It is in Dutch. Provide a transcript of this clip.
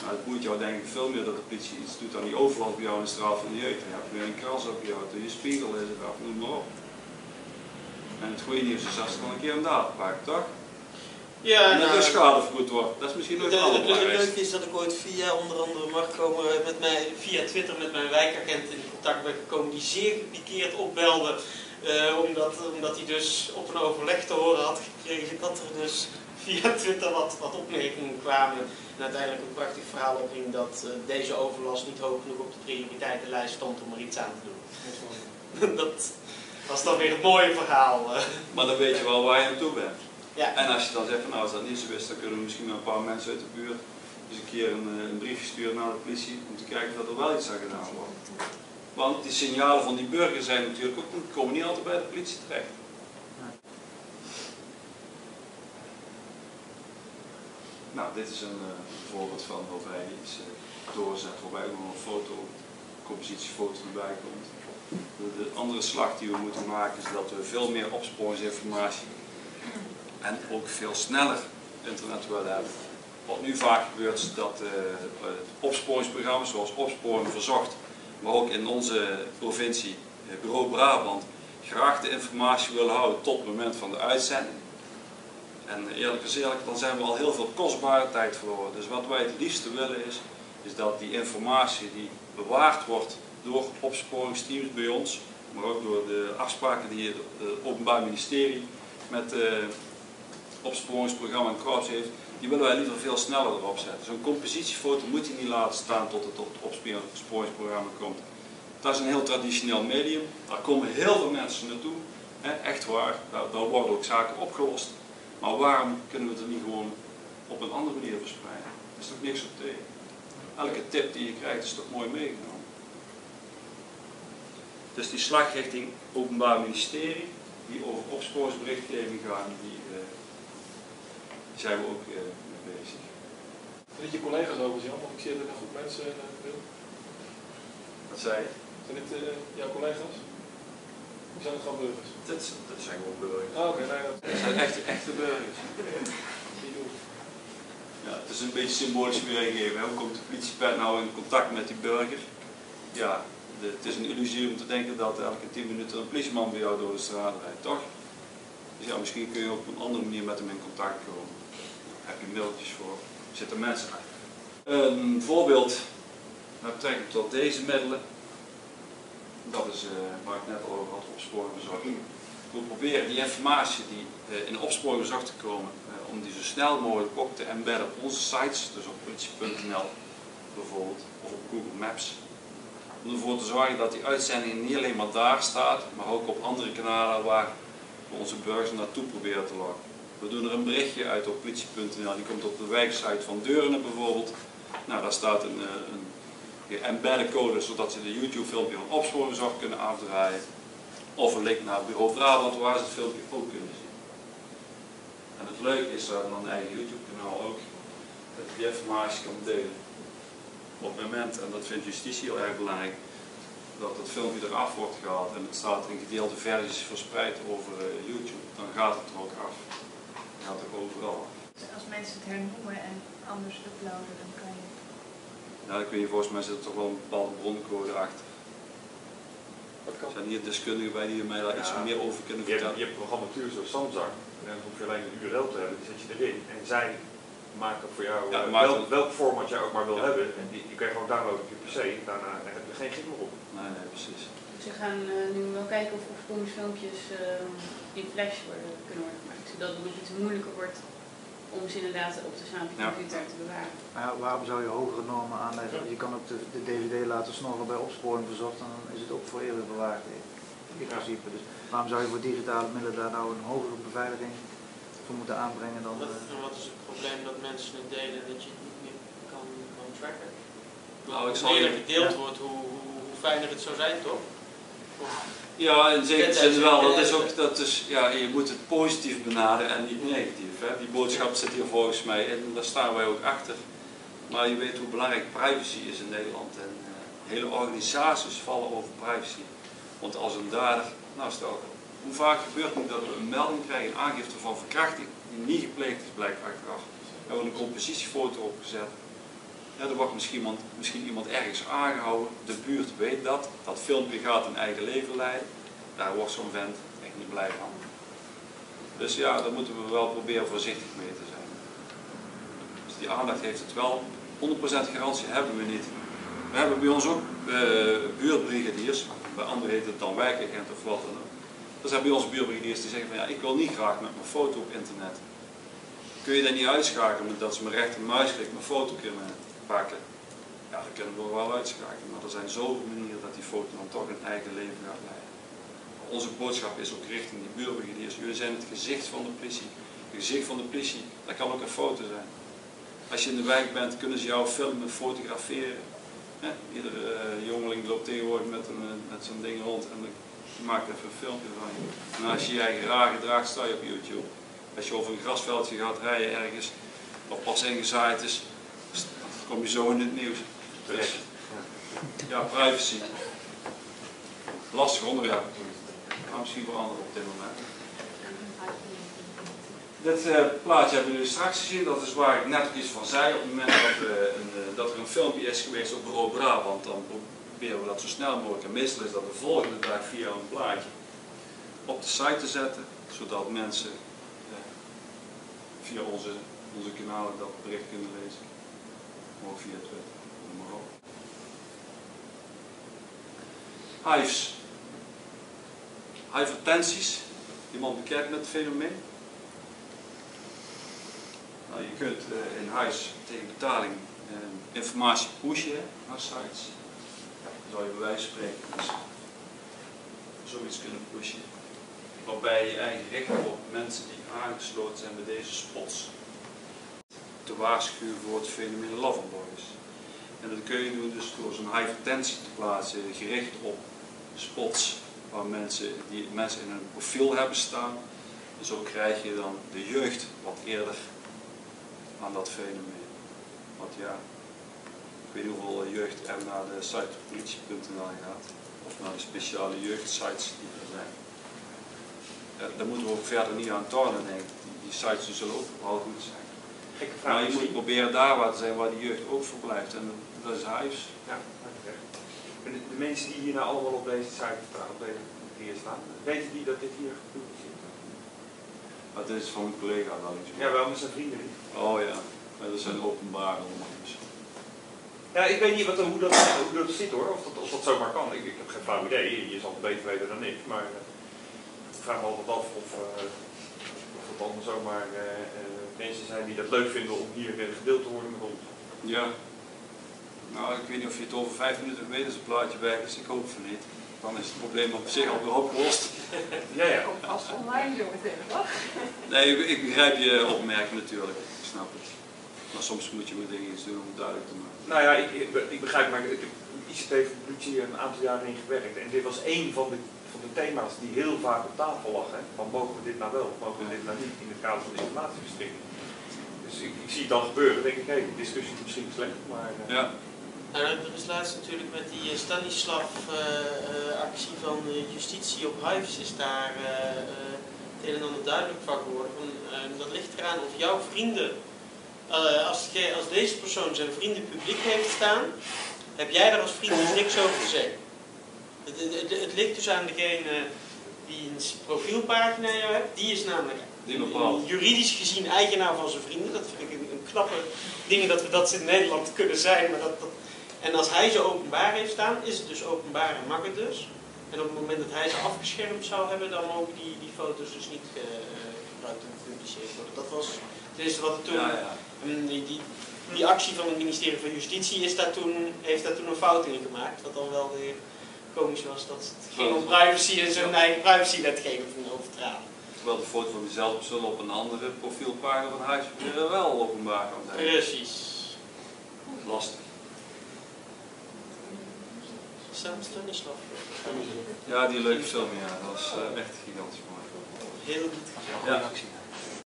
Nou, het boeit jou denk ik veel meer dat de politie iets doet aan die overlast bij jou in de straat van de jeugd. Je hebt weer een kras op je auto, je spiegel is het af, noem maar op. En het goede nieuws is als er dan een keer een daad pakt, toch? Ja, en dat de schade vergoed wordt. Dat is misschien ook wel het leuke is dat ik ooit via onder andere Marco via Twitter met mijn wijkagent in contact ben gekomen die zeer gepikeerd opbelde. Omdat hij dus op een overleg te horen had gekregen dat er dus via Twitter wat opmerkingen kwamen. En uiteindelijk een prachtig verhaal opging dat deze overlast niet hoog genoeg op de prioriteitenlijst stond om er iets aan te doen. Dat was dan weer het mooie verhaal. Maar dan weet je wel waar je aan toe bent. Ja. En als je dan zegt van nou als dat niet zo is, dan kunnen we misschien met een paar mensen uit de buurt eens een keer een briefje sturen naar de politie om te kijken dat er wel iets aan gedaan wordt. Want die signalen van die burgers zijn natuurlijk ook, komen niet altijd bij de politie terecht. Nou, dit is een voorbeeld van waarbij iets doorzet, waarbij ook nog een foto, compositiefoto erbij komt. De andere slag die we moeten maken is dat we veel meer opsporingsinformatie en ook veel sneller internet willen hebben. Wat nu vaak gebeurt is dat opsporingsprogramma's zoals Opsporing Verzocht, maar ook in onze provincie, Bureau Brabant, graag de informatie willen houden tot het moment van de uitzending. En eerlijk gezegd, dan zijn we al heel veel kostbare tijd verloren. Dus wat wij het liefste willen is dat die informatie die bewaard wordt door opsporingsteams bij ons, maar ook door de afspraken die het Openbaar Ministerie met opsporingsprogramma en korps heeft, die willen wij liever veel sneller erop zetten. Zo'n compositiefoto moet je niet laten staan tot het op het opsporingsprogramma komt. Dat is een heel traditioneel medium, daar komen heel veel mensen naartoe, echt waar, daar worden ook zaken opgelost. Maar waarom kunnen we het er niet gewoon op een andere manier verspreiden? Er is toch niks op tegen. Elke tip die je krijgt is toch mooi meegenomen. Dus die slag richting Openbaar Ministerie, die over opsporingsberichtgeving gaan, die zijn we ook mee bezig. Zijn dit je collega's overigens, Jan? Want ik zie dat er een groep mensen in beeld. Wat zei je? Zijn dit jouw collega's? Of zijn het gewoon burgers? Dat zijn gewoon burgers. Ah, oké, nee, Dat zijn echte burgers. Ja, het is een beetje symbolisch weergegeven. Hoe komt de politiepet nou in contact met die burger? Ja, het is een illusie om te denken dat elke 10 minuten een politieman bij jou door de straat rijdt, toch? Dus ja, misschien kun je op een andere manier met hem in contact komen. Daar heb je mailtjes voor, er zitten mensen achter. Een voorbeeld met betrekking tot deze middelen, dat is waar ik net al over had, opsporing verzocht. We proberen die informatie die in opsporing verzocht te komen, om die zo snel mogelijk ook te embedden op onze sites, dus op politie.nl bijvoorbeeld, of op Google Maps. Om ervoor te zorgen dat die uitzending niet alleen maar daar staat, maar ook op andere kanalen waar we onze burgers naartoe proberen te lokken. We doen er een berichtje uit op politie.nl, die komt op de wijksite van Deurne bijvoorbeeld. Nou, daar staat een embedden code, zodat ze de YouTube filmpje van opsporing verzocht kunnen afdraaien. Of een link naar Bureau Brabant, waar ze het filmpje ook kunnen zien. En het leuke is dat dan een eigen YouTube kanaal ook, dat je die informatie kan delen. Op het moment, en dat vindt justitie heel erg belangrijk, dat het filmpje eraf wordt gehaald en het staat in gedeelde versies verspreid over YouTube, dan gaat het er ook af. Dan gaat het ook overal af. Dus als mensen het hernoemen en anders uploaden, dan kan je... Ja, ik weet niet, volgens mij zit er toch wel een bepaalde broncode achter. Er zijn hier deskundigen bij die mij daar iets meer over kunnen vertellen. Je hebt programmatuur zoals Samsung, en dan hoef je alleen een URL te hebben, die zet je erin. En zij maken voor jou welk format jij ook maar wil hebben. En die kan je gewoon downloaden op je PC, daarna heb je geen gig meer op. Nee, precies. Ze gaan nu wel kijken of opsporingsfilmpjes in Flash kunnen worden gemaakt, zodat het nog iets moeilijker wordt om ze inderdaad op de staan op je computer te bewaren. Maar ja, waarom zou je hogere normen aanleggen? Je kan ook de DVD laten snorren bij opsporing verzocht en dan is het ook voor eeuwig bewaard in principe. Dus waarom zou je voor digitale middelen daar nou een hogere beveiliging voor moeten aanbrengen dan... Wat is het probleem dat mensen het delen dat je het niet meer kan tracken? Nou, hoe meer gedeeld wordt, hoe fijner het zou zijn, toch? Ja, in zekere zin wel. Je moet het positief benaderen en niet negatief. Hè. Die boodschap zit hier volgens mij in, daar staan wij ook achter. Maar je weet hoe belangrijk privacy is in Nederland. En hele organisaties vallen over privacy. Want als een dader, nou stel, hoe vaak gebeurt het dat we een melding krijgen, een aangifte van verkrachting, die niet gepleegd is, blijkt achteraf. We hebben een compositiefoto opgezet. Ja, er wordt misschien iemand ergens aangehouden, de buurt weet dat filmpje gaat een eigen leven leiden. Daar wordt zo'n vent echt niet blij van. Dus ja, daar moeten we wel proberen voorzichtig mee te zijn. Dus die aandacht heeft het wel. 100% garantie hebben we niet. We hebben bij ons ook buurtbrigadiers, bij anderen heet het dan wijkagent of wat dan ook. Er zijn bij ons buurtbrigadiers die zeggen van ja, ik wil niet graag met mijn foto op internet. Kun je dat niet uitschakelen dat ze met rechtermuisklik mijn foto kunnen pakken? Ja, dat kunnen we wel uitschakelen, maar er zijn zoveel manieren dat die foto dan toch een eigen leven gaat leiden. Onze boodschap is ook richting die buurtbrigadiers. Jullie zijn het gezicht van de politie. Het gezicht van de politie, dat kan ook een foto zijn. Als je in de wijk bent, kunnen ze jou filmen, fotograferen. Iedere jongeling loopt tegenwoordig met zo'n ding rond en je maakt even een filmpje van je. En als je je eigen raar gedraagt, sta je op YouTube. Als je over een grasveldje gaat rijden ergens, wat pas ingezaaid is, dan kom je zo in het nieuws. Dus, ja, privacy. Lastig onderwerp. Maar misschien veranderen op dit moment. Dit plaatje hebben jullie straks gezien, dat is waar ik net ook iets van zei. Op het moment dat er een filmpje is geweest op Bureau Brabant, dan proberen we dat zo snel mogelijk. En meestal is dat de volgende dag via een plaatje op de site te zetten, zodat mensen via onze kanalen dat bericht kunnen lezen. Maar ook via Twitter, noem maar op. Hives. Hypertensies. Iemand bekend met het fenomeen? Nou, je kunt in huis tegen betaling informatie pushen naar sites. Dan zou je bij wijze van spreken dus zoiets kunnen pushen. Waarbij je eigenlijk richt op mensen die aangesloten zijn bij deze spots. Te waarschuwen voor het fenomeen Loverboys. En dat kun je doen dus door zo'n hypertensie te plaatsen, gericht op spots waar die mensen in hun profiel hebben staan. En zo krijg je dan de jeugd wat eerder aan dat fenomeen. Want ja, ik weet niet hoeveel jeugd er naar de site politie.nl gaat. Of naar de speciale jeugdsites die er zijn. Ja, daar moeten we ook verder niet aan tornen, denk ik. Die sites die zullen ook wel goed zijn. Maar je moet proberen daar waar te zijn waar die jeugd ook verblijft. En dat is Hives. Ja, en de mensen die hier nou allemaal op deze site hier staan, weten die dat dit hier gepubliceerd is? Maar dit is van mijn collega dan niet. Ja, wel met zijn vrienden niet. Oh ja, maar dat zijn openbare ondernemers. Ja, ik weet niet hoe dat zit hoor, of dat zomaar kan. Ik heb geen flauw idee, je zal het beter weten dan ik, maar ik vraag me altijd af of het dan zomaar mensen zijn die dat leuk vinden om hier gedeeld te worden met ons. Ja. Nou, ik weet niet of je het over 5 minuten weet als een plaatje weg is, ik hoop van niet. Dan is het probleem op zich alweer opgelost. Ja, ja. Als online zo meteen, toch? Nee, ik begrijp je opmerking natuurlijk, ik snap het. Maar soms moet je met dingen iets doen om het duidelijk te maken. Nou ja, ik begrijp, maar ik heb ICT voor de politie een aantal jaren in gewerkt. En dit was één van de thema's die heel vaak op tafel lag. Hè? Van mogen we dit nou wel, mogen we dit nou niet in het kader van de informatieverstrekking. Dus ik zie het dan gebeuren, denk ik, hé, de discussie is misschien slecht, maar... Ja. Nou, er is laatst natuurlijk met die Stanislav-actie van justitie op Hives is daar het een en ander duidelijk van geworden. Dat ligt eraan of jouw vrienden, als deze persoon zijn vrienden publiek heeft staan, heb jij daar als vriend niks over te zeggen. Het ligt dus aan degene die een profielpagina jou hebt, die is namelijk juridisch gezien eigenaar van zijn vrienden. Dat vind ik een knappe ding dat we dat in Nederland kunnen zijn. Maar en als hij ze openbaar heeft staan, is het dus openbaar en mag het dus. En op het moment dat hij ze afgeschermd zou hebben, dan mogen die foto's dus niet gebruikt en gepubliceerd worden. Dat was het eerste wat er toen... Ja, ja. Die actie van het ministerie van Justitie heeft daar toen een fout in gemaakt. Wat dan wel weer komisch was dat het ging om privacy en zijn eigen privacywetgeving overtraden. Terwijl de foto van diezelfde persoon op een andere profielpagina van Huis wel openbaar kan zijn. Precies. Lastig. Stanislav. Ja, die leuke film, ja. Dat was echt gigantisch mooi. Heel goed. Ja, goede actie.